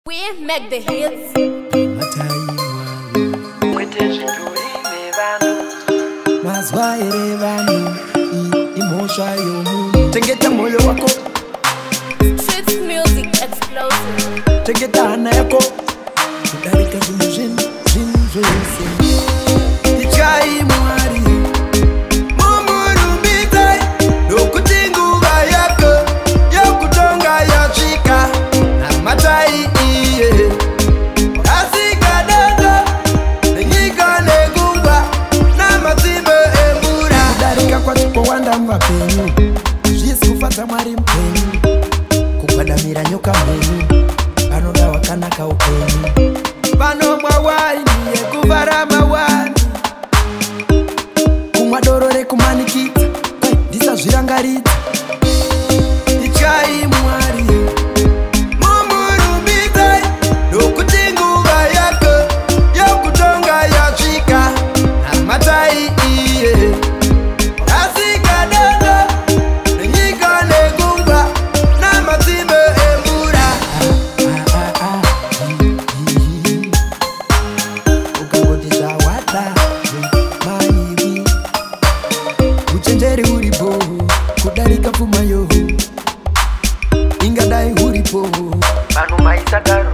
We make the hits. Ityai Mwari Tengeta moyo wako Sept music explosive. Tengeta ana yako Kudarika jin Ityai Mwari Mumuru bitai Dokutingu yako Yokutonga yachika Na matai iye Asika dada Nenyika negungwa Na matibe embura Kudarika kwa chupo wanda mwapenyu Jisi kufata mwari mpenyu Kukwadamira nyoka mpenyu Pano dawa kanaka upenyu Pano mwawai niye kuvara mawani Kumwadorore kumanikita Disa zvirangarita Ityai Mwari Mumuru bitai Dokutinguva yako Yokutonga yachika Na matai iye Asika dada Nenyika negungwa Na matibe embura Ukagodisa wata Maivi Uchenjeri uripo Kudarika puma yohu Ingadai uripo Panu maisagaro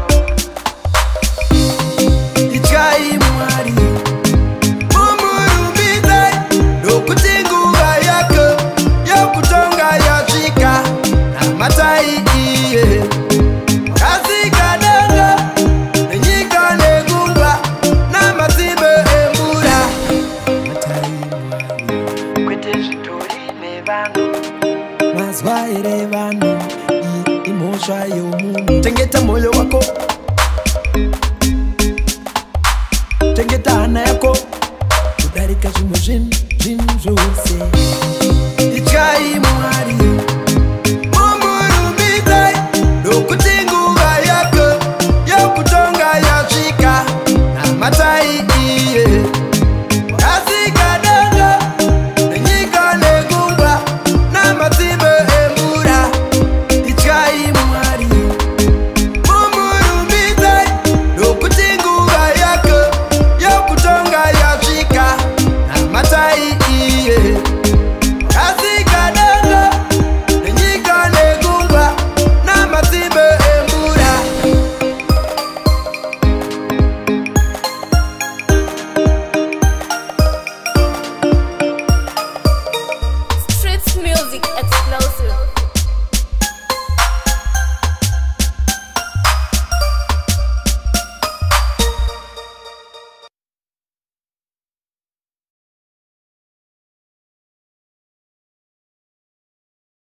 Ityai Mwari Mumuru bitai Dokutinguva yako Yokutonga yachika Na matai iye Asika dada Nenyika negungwa Na matibe embura Mazwaire vano Imosha yomu Tengeta moyo wako Tengeta ana yako Kudarika jimujini